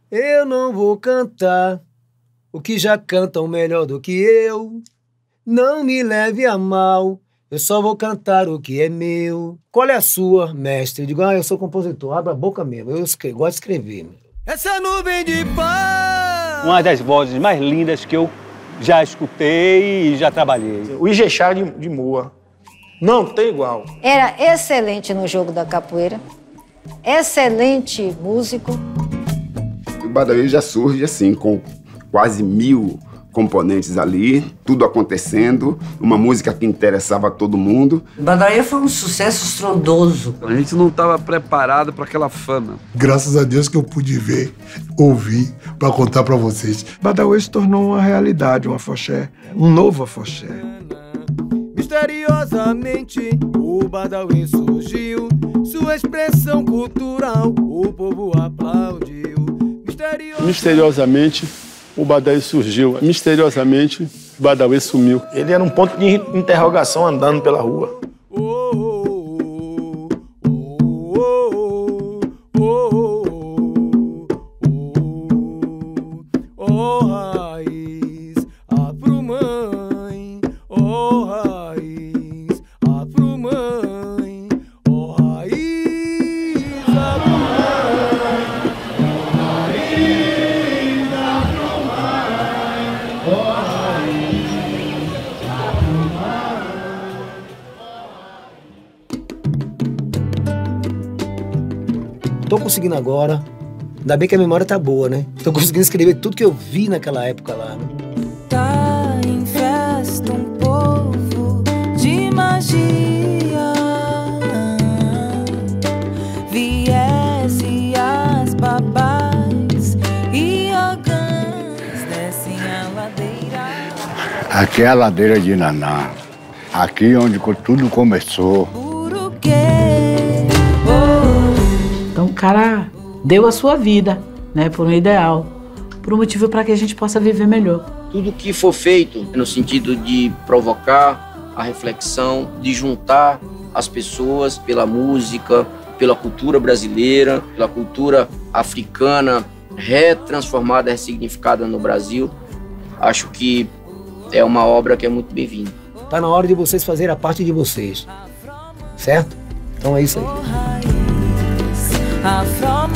Eu não vou cantar o que já cantam melhor do que eu. Não me leve a mal, eu só vou cantar o que é meu. Qual é a sua, mestre? Eu digo, eu sou compositor, abra a boca mesmo, eu gosto de escrever. Essa nuvem de paz. Uma das vozes mais lindas que eu já escutei e já trabalhei. O Ijexá de Moa. Não tem igual. Era excelente no jogo da capoeira, excelente músico. O Badawi já surge assim, com quase 1000 componentes ali, tudo acontecendo, uma música que interessava a todo mundo. Badawi foi um sucesso estrondoso. A gente não estava preparado para aquela fama. Graças a Deus que eu pude ver, ouvir, para contar para vocês. Badawi se tornou uma realidade, um afoxé, um novo afoxé. Misteriosamente, o Badawi surgiu, sua expressão cultural, o povo aplaudiu. Misteriosamente, o Badawi surgiu. Misteriosamente, o Badawi sumiu. Ele era um ponto de interrogação andando pela rua. Tô conseguindo agora, ainda bem que a memória tá boa, né? Tô conseguindo escrever tudo que eu vi naquela época lá, né? Tá em festa um povo de magia, viés e as babás e ogãs descem a ladeira. Aqui é a ladeira de Naná, aqui onde tudo começou. Então o cara deu a sua vida, né, por um ideal, por um motivo para que a gente possa viver melhor. Tudo que for feito no sentido de provocar a reflexão, de juntar as pessoas pela música, pela cultura brasileira, pela cultura africana, retransformada, ressignificada no Brasil, acho que é uma obra que é muito bem-vinda. Tá na hora de vocês fazerem a parte de vocês, certo? Então é isso aí. Afro